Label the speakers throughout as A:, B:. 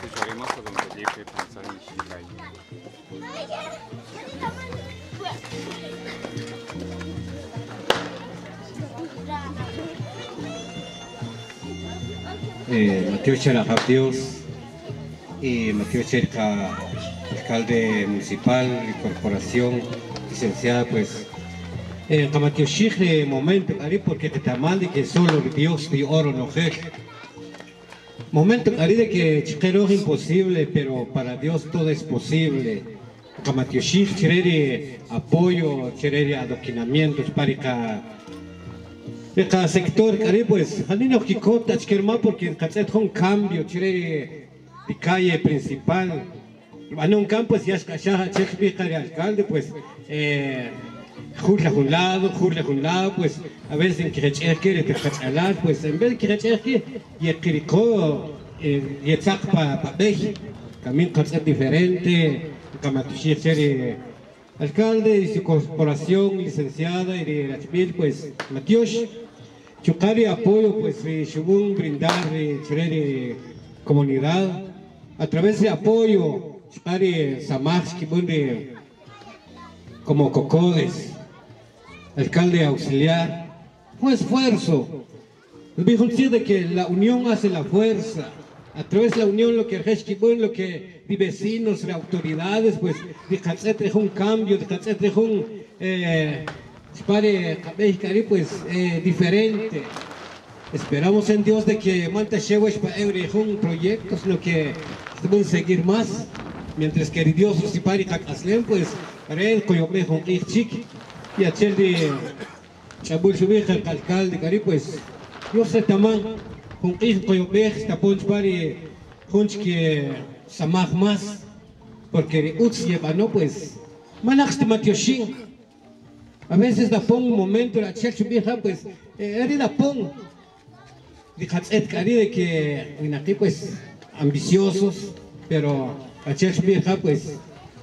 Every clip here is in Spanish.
A: Mateo Cherajab Dios y Mateo Cherja, alcalde municipal y corporación, licenciada, pues Mateo Shigre momento, porque te tamande que solo Dios de oro no es. Momento de que es imposible, pero para Dios todo es posible. Mateo Shig quiere apoyo, quiere adoctrinamiento para cada sector, pues, Janino Kikota, Chkerma, porque es un cambio, quiere de calle principal. En un campo, si es cachaja, de alcalde, pues, jurla un lado, pues, a veces en que quiere cachalar, pues, en vez de que y el kiriko, y el sac para Beji, también es diferente, Kamatushi, quiere alcalde y su corporación licenciada y de Rachmil, pues, Matios. Chucari apoyo, pues, Shubun brindar comunidad a través de apoyo, Chucari Samach, como Cocodes, alcalde auxiliar, fue esfuerzo. Dijo de que la unión hace la fuerza. A través de la unión, lo que lo que de vecinos, de autoridades, pues, de un cambio, de un pues diferente. Esperamos en Dios de que Manta Shewesh para un proyecto, sino que deben seguir más. Mientras que Dios si pare Aslem, pues Red Coyope con Chic y a Chel de Chabul Shubich, el alcalde Cari, pues Dios se taman con Coyope, Tapon Pari, Hunch que Samach más, porque Utz lleva, no, pues Manax de Matioshin. A veces da pon un momento la church vieja, pues da pon de que en aquí pues ambiciosos, pero la church vieja pues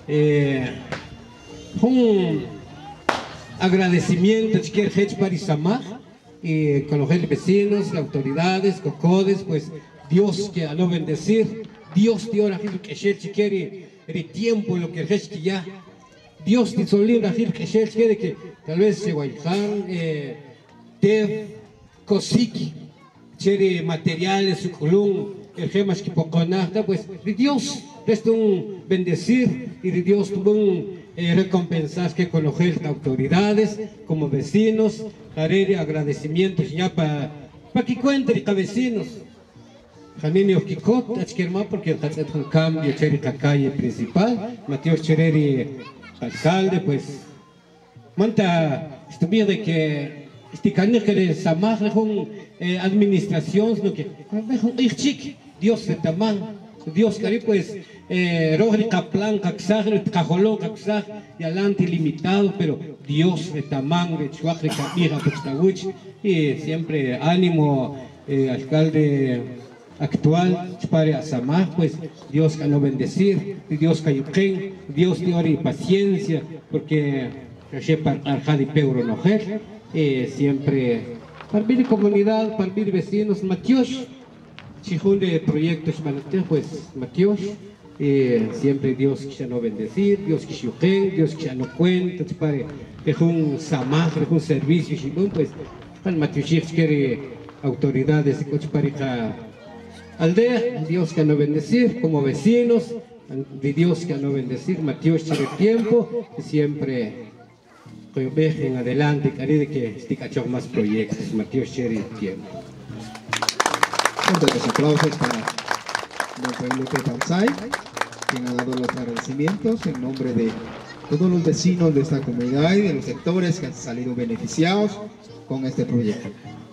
A: un agradecimiento que el para Isamá y con los vecinos, las autoridades, cocodes, pues Dios que a no bendecir, Dios te ora que el quiere el tiempo lo que el que ya Dios te solía decir que se quiere que tal vez se guayjan, tev, cosiki, quiere materiales, su column, el gemas que poco nada, pues de Dios es un bendecir y de Dios tuvo un recompensar que con las autoridades, como vecinos, haré agradecimientos ya para que cuenten los vecinos. Janini Okikot, Achkerma, porque es un cambio, quiere la calle principal, Mateo Chereri. Alcalde, pues, manta estuviera de que este canal que de Samaj con administración, lo que Dios se taman, Dios cari pues Roger Kaplan, Kaxag, Cajolón, Kaxag y adelante ilimitado, pero Dios se taman, de Chuaje, Capira, Puxtawich y siempre ánimo, alcalde actual para Samaj, pues Dios que no bendecir, Dios que ayuquen, Dios te ore paciencia, porque para Arjadi Peuro Nojer, siempre para mi comunidad, para mis vecinos, Matios, chijón de proyectos, pues Matios, siempre Dios que no bendecir, Dios que ayuquen, Dios que no cuenta, para un Samaj, un servicio, pues para Matios quiere autoridades y coche para aldea, Dios que no bendecir, como vecinos, de Dios que no bendecir, Matios quiere tiempo, y siempre en adelante, de que esté más proyectos, Matios quiere tiempo.
B: Los aplausos para don Felipe Pansay, quien ha dado los agradecimientos en nombre de todos los vecinos de esta comunidad y de los sectores que han salido beneficiados con este proyecto.